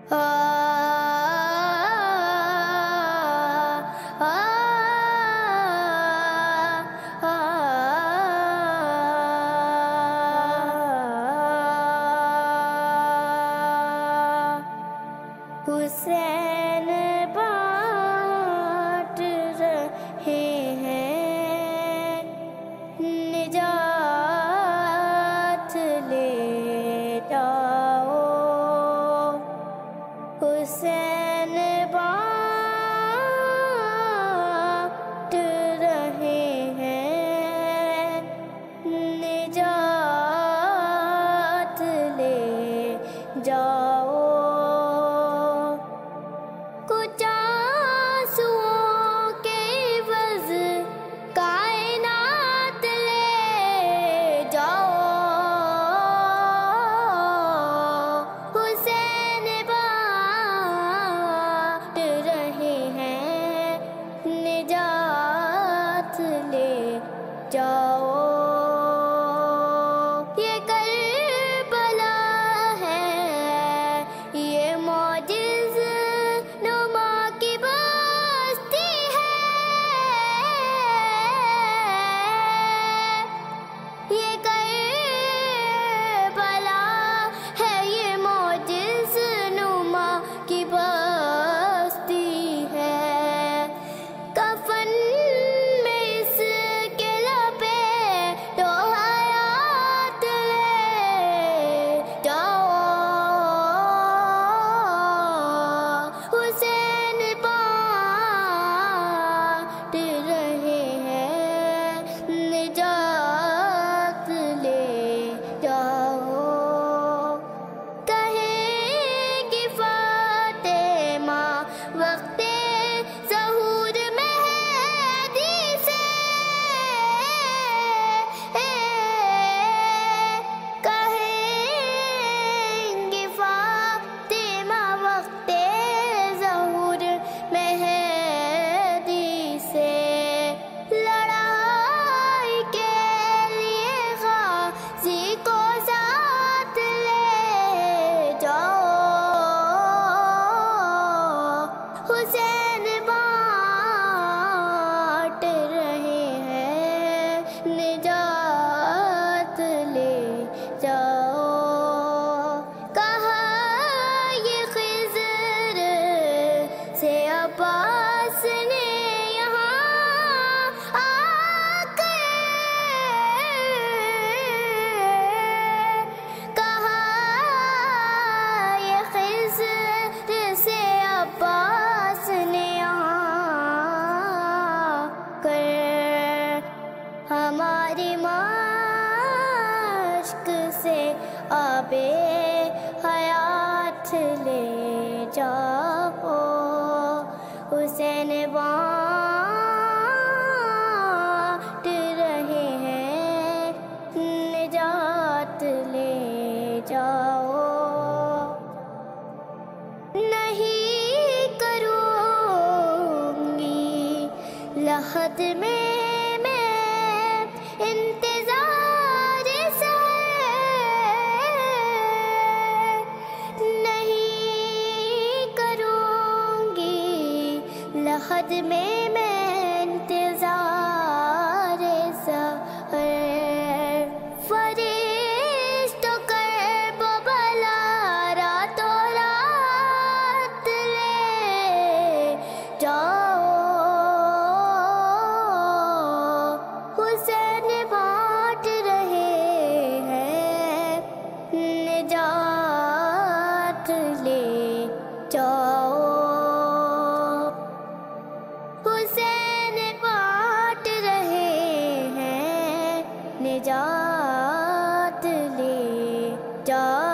حسین بانٹ رہے ہیں نجات لے جاؤ، حسین بانٹ رہے ہیں نجات لے جاؤ۔ کچھ آنسوؤں کے عوض کائنات لے جاؤ، حسین بانٹ رہے ہیں نجات لے جاؤ۔ یہ کربلا ہے، یہ معجز نما کی بستی ہے، یہ کربلا ہے، یہ معجز نما کی بستی ہے۔ کفن میں اس کے لپیٹو حیات لے جاؤ، حسین بانٹ رہے ہیں نجات لے جاؤ۔ کہیں گی فاطمہ وقت ظہور مہدی سے، کہیں گی فاطمہ وقت ظہور مہدی سے، لڑائی کے لیے غازی کو ساتھ لے جاؤ، حسین بانٹ رہے ہیں نجات لے جاؤ۔ کہا یہ خضر سے عباس نے یہاں آ کہا یہ خضر سے عباس نے یہاں کر ہماری مشق سے آب حیات لے جاؤ، حسین بانٹ رہے ہیں نجات لے جاؤ۔ نہیں کروں گی لحد میں انتظار سحر، نہیں کروں گی لحد میں انتظار سحر، فرشتوں کرب و بلا راتوں رات لے جاؤ، حسین بانٹ رہے ہیں نجات لے جاؤ، حسین بانٹ رہے ہیں نجات لے جاؤ۔